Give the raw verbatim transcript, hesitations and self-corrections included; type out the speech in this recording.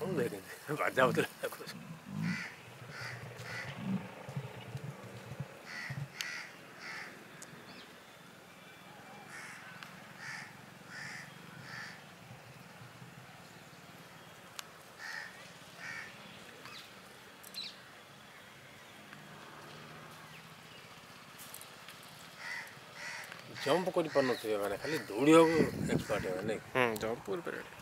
देखिए बाजा बदला कुछ जंप कर पारे खाली दौड़ एक्सपर्ट है हम्म जंप कर